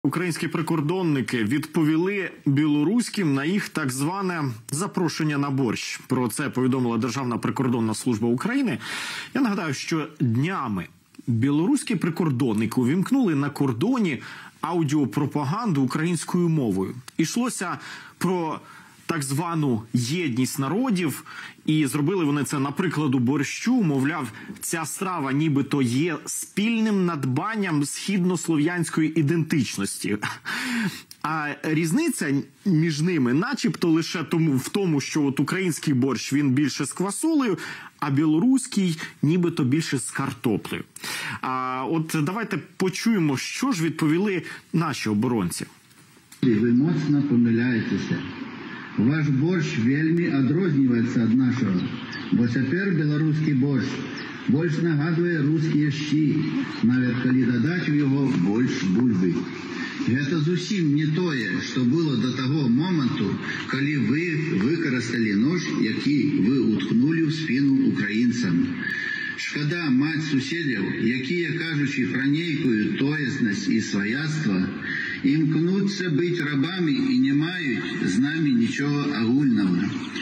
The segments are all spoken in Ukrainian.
Українські прикордонники відповіли білоруським на їх так зване запрошення на борщ. Про це повідомила Державна прикордонна служба України. Я нагадаю, що днями білоруські прикордонники увімкнули на кордоні аудіопропаганду українською мовою. Ішлося про так звану єдність народів, і зробили вони це на прикладу борщу. Мовляв, ця страва нібито є спільним надбанням східнослов'янської ідентичності. А різниця між ними начебто лише в тому, що от український борщ, він більше з квасолею, а білоруський нібито більше з картоплею. От давайте почуємо, що ж відповіли наші оборонці. Ви моцно помиляєтеся. Ваш борщ вельми адрозніваецца ад нашого, бо цяпер беларускі борщ больш нагадуе рускія щі, нават калі дадаць у яго больш бульбы. Гэта зусім не тое, што было до таго моманту, калі вы выкарысталі нож, які вы уткнулі ў спіну украінцам. Шкада маць суседзяў, якія, кажучы пра нейкую тоеснасць і сваяцтва, імкнуцца быць рабамі і не мають з нами нічого агульного.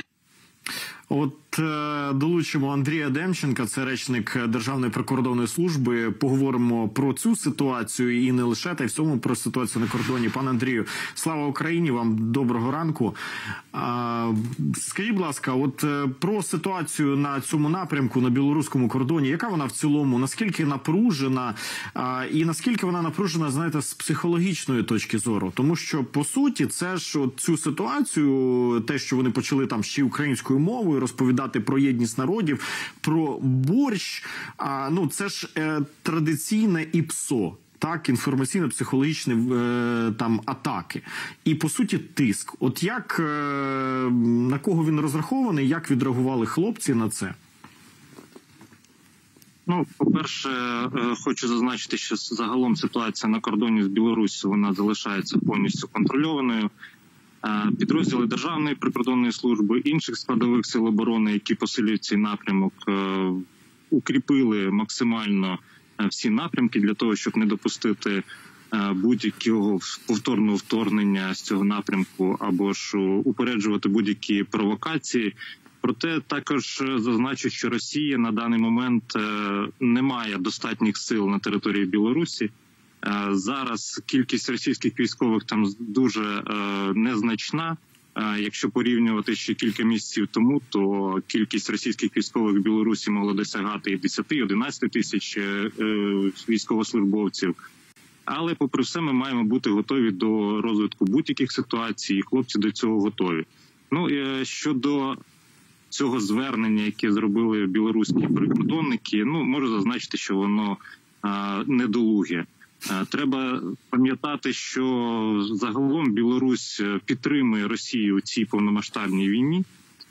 От долучимо Андрія Демченка, це речник Державної прикордонної служби. Поговоримо про цю ситуацію і не лише, та й в цьому про ситуацію на кордоні. Пане Андрію, слава Україні, вам доброго ранку. Скажіть, будь ласка, от про ситуацію на цьому напрямку, на білоруському кордоні, яка вона в цілому, наскільки напружена, і наскільки вона напружена, знаєте, з психологічної точки зору? Тому що, по суті, це ж от цю ситуацію, те, що вони почали там ще українською мовою розповідати про єдність народів, про борщ, ну це ж традиційне ІПСО. Так, інформаційно-психологічні там атаки. І, по суті, тиск. От як, на кого він розрахований, як відреагували хлопці на це? Ну, по-перше, хочу зазначити, що загалом ситуація на кордоні з Білоруссю, вона залишається повністю контрольованою. Підрозділи Державної прикордонної служби, інших складових сил оборони, які посилюють цей напрямок, укріпили максимально всі напрямки для того, щоб не допустити будь-якого повторного вторгнення з цього напрямку або ж упереджувати будь-які провокації. Проте також зазначу, що Росія на даний момент не має достатніх сил на території Білорусі. Зараз кількість російських військових там дуже незначна. Якщо порівнювати ще кілька місяців тому, то кількість російських військових в Білорусі могла досягати і 10-11 тисяч військовослужбовців. Але, попри все, ми маємо бути готові до розвитку будь-яких ситуацій, і хлопці до цього готові. Ну, щодо цього звернення, яке зробили білоруські прикордонники, ну, можу зазначити, що воно недолуге. Треба пам'ятати, що загалом Білорусь підтримує Росію у цій повномасштабній війні,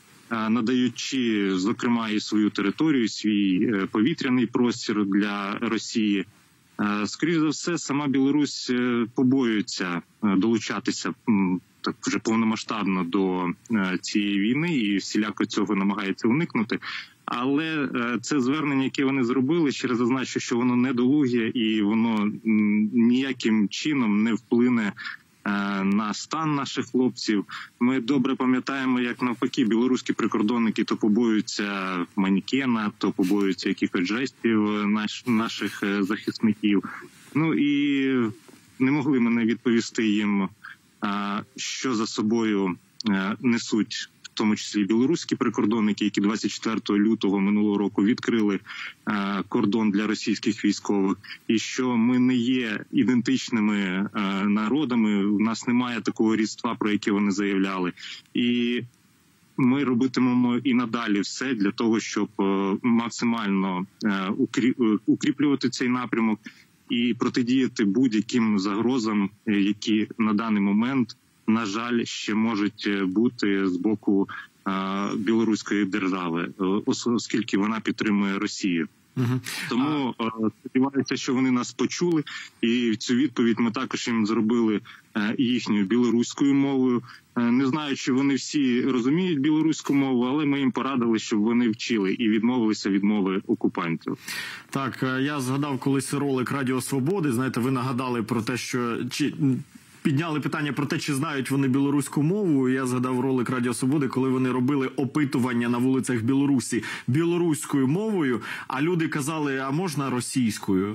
надаючи, зокрема, і свою територію, свій повітряний простір для Росії. Скоріше за все, сама Білорусь побоюється долучатися так вже повномасштабно до цієї війни і всіляко цього намагається уникнути. Але це звернення, яке вони зробили, ще раз зазначу, що воно недолуге і воно ніяким чином не вплине на стан наших хлопців. Ми добре пам'ятаємо, як навпаки білоруські прикордонники то побоюються манікена, то побоюються якихось жестів наших захисників. Ну і не могли мене відповісти їм, що за собою несуть, в тому числі білоруські прикордонники, які 24 лютого минулого року відкрили кордон для російських військових, і що ми не є ідентичними народами, у нас немає такого рідства, про яке вони заявляли. І ми робитимемо і надалі все для того, щоб максимально укріплювати цей напрямок і протидіяти будь-яким загрозам, які на даний момент, на жаль, ще можуть бути з боку білоруської держави, оскільки вона підтримує Росію. Тому сподіваюся, що вони нас почули, і цю відповідь ми також їм зробили їхньою білоруською мовою. Не знаю, чи вони всі розуміють білоруську мову, але ми їм порадили, щоб вони вчили і відмовилися від мови окупантів. Так, я згадав колись ролик Радіо Свободи. Знаєте, ви нагадали про те, що підняли питання про те, чи знають вони білоруську мову. Я згадав ролик Радіо Свободи, коли вони робили опитування на вулицях Білорусі білоруською мовою, а люди казали, а можна російською?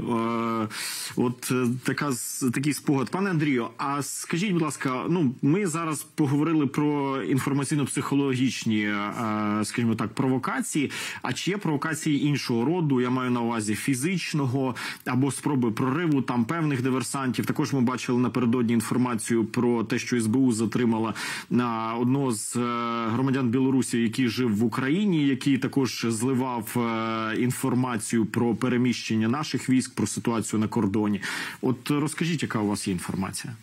Такий спогад. Пане Андрію, а скажіть, будь ласка, ми зараз поговорили про інформаційно-психологічні, скажімо так, провокації, а чи є провокації іншого роду, я маю на увазі фізичного, або спроби прориву там певних диверсантів? Також ми бачили напередодні інформацію про те, що СБУ затримала одного з громадян Білорусі, який жив в Україні, який також зливав інформацію про переміщення наших військ, про ситуацію на кордоні. От розкажіть, яка у вас є інформація?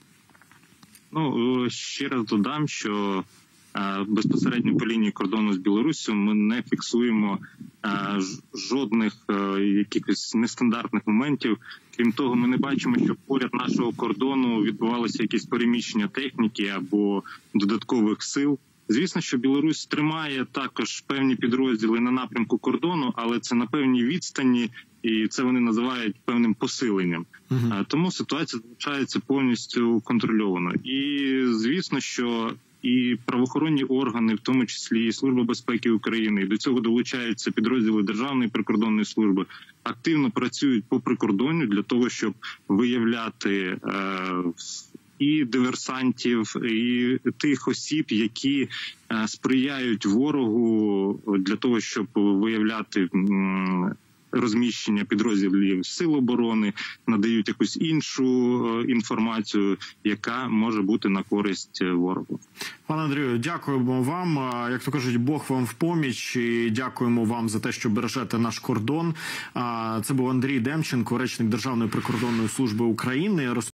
Ще раз додам, що безпосередньо по лінії кордону з Білоруссю ми не фіксуємо жодних якихось нестандартних моментів. Крім того, ми не бачимо, що поряд нашого кордону відбувалося якісь переміщення техніки або додаткових сил. Звісно, що Білорусь тримає також певні підрозділи на напрямку кордону, але це на певній відстані, і це вони називають певним посиленням. Тому ситуація залишається повністю контрольованою. І звісно, що і правоохоронні органи, в тому числі і Служба безпеки України, і до цього долучаються підрозділи Державної прикордонної служби, активно працюють по прикордонню для того, щоб виявляти і диверсантів, і тих осіб, які сприяють ворогу для того, щоб виявляти розміщення підрозділів Сил оборони, надають якусь іншу інформацію, яка може бути на користь ворогу. Пане Андрію, дякуємо вам. Як то кажуть, Бог вам в поміч. І дякуємо вам за те, що бережете наш кордон. Це був Андрій Демченко, речник Державної прикордонної служби України.